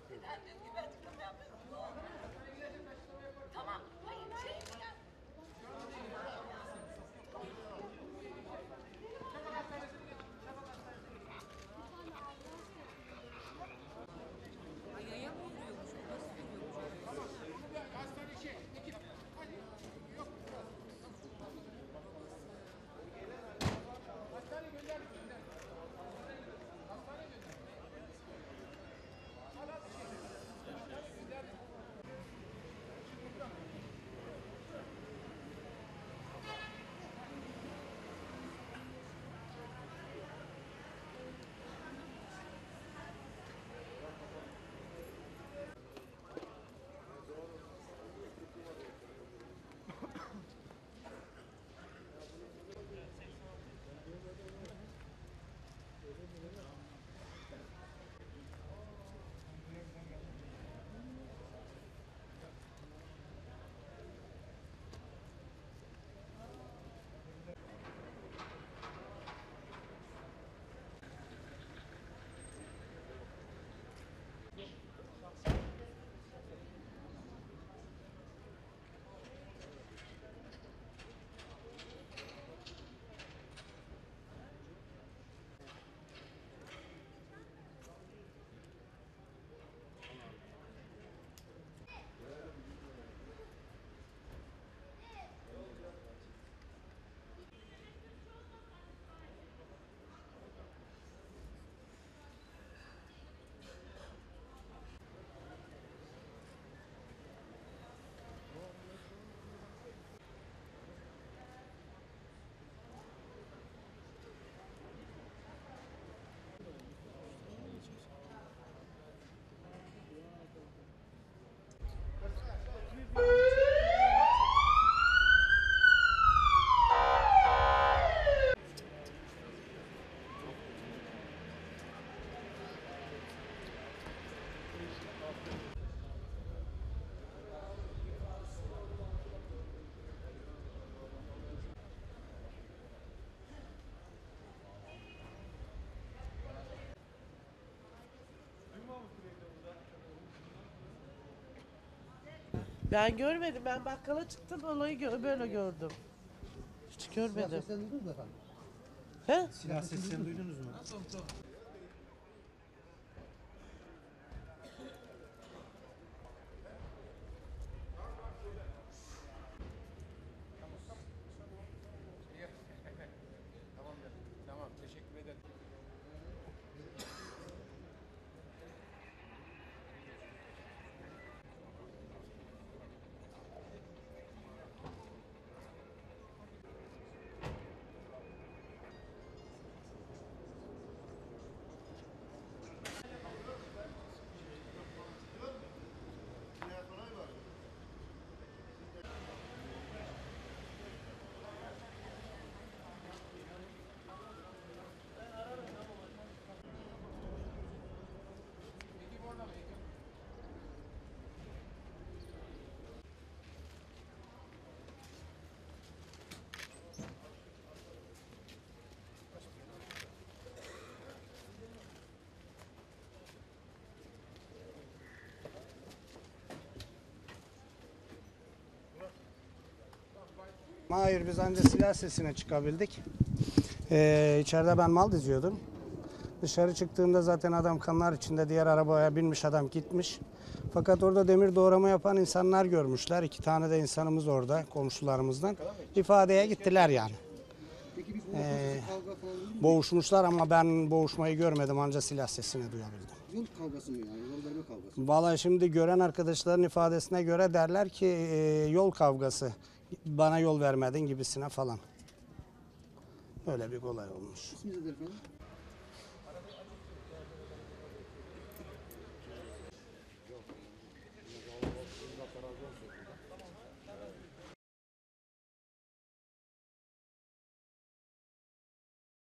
Neden düz gibi açıklama yapıyorsun? Tamam. Hayır şey ya. Yaya mı yürüyormuş? Nasıl yürüyormuş? Ben görmedim. Ben bakkala çıktım, olayı böyle gördüm. Hiç görmedim. Silah seslerini duydunuz mu efendim? He? Silah seslerini duydunuz mu? Tamam, teşekkür ederim. Hayır, biz ancak silah sesine çıkabildik. İçeride ben mal diziyordum. Dışarı çıktığımda zaten adam kanlar içinde, diğer arabaya binmiş adam gitmiş. Fakat orada demir doğrama yapan insanlar görmüşler. 2 tane de insanımız orada, komşularımızdan. İfadeye gittiler yani. Peki biz kavga falan değil mi? Boğuşmuşlar ama ben boğuşmayı görmedim, ancak silah sesini duyabildim. Yol kavgası mı yani? Yol verme kavgası mı? Vallahi şimdi gören arkadaşların ifadesine göre derler ki yol kavgası. Bana yol vermedin gibisine falan. Öyle bir olay olmuş. İsminiz nedir efendim?